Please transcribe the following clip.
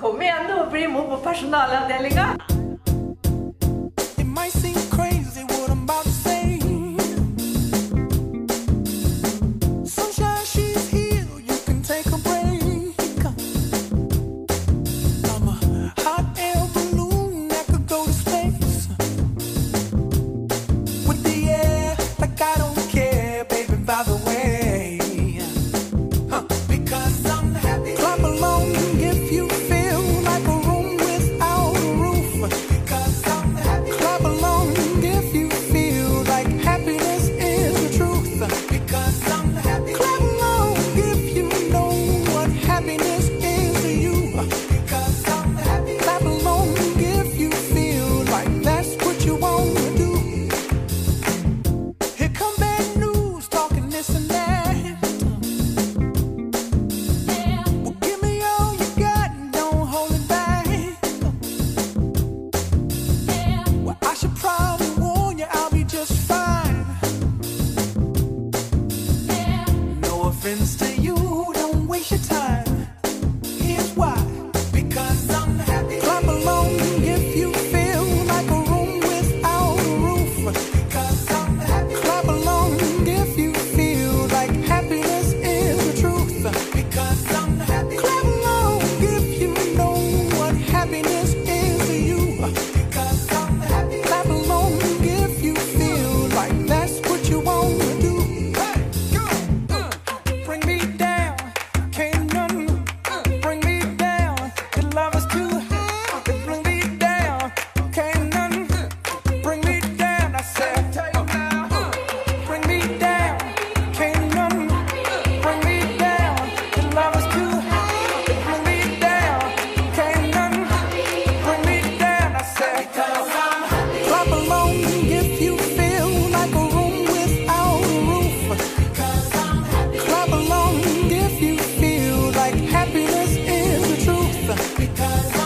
Kom igjen nå, bli med på personalavdelingen. It might seem crazy what I'm about to say. Sunshine, she's here, you can take a break. I'm a hot air balloon that could go to space. With the air, like I don't care, baby, by the way. Because I'm happy. Clap along if you feel like a room without a roof. Because I'm happy. Clap along if you feel like happiness is the truth. Because I'm happy. Clap along if you know what happiness is to you. Because I'm happy. Clap along if you feel like that's what you want to do. Here come bad news, talking this and that. Well, give me all you got and don't hold it back. Well, I should probably warn you, I'll be just fine. No offense to you, don't waste your time. Here's why. Because I'm happy. Clap along if you feel like a room without a roof. Because I'm happy. Clap along if you feel like happiness is the truth. Because I'm happy. Clap along if you know what happiness is to you. Because I'm happy. Clap along if you feel like that's what you want to do. Bring me down, can't none bring me down. Your love is too high. Bring me down, can't none bring me down. I said, bring me down, can't none bring me down. Your love is too high. Bring me down, can't none bring me down. I said, clap along if you feel like a room without a roof. Clap along if you feel like happiness is the truth. Because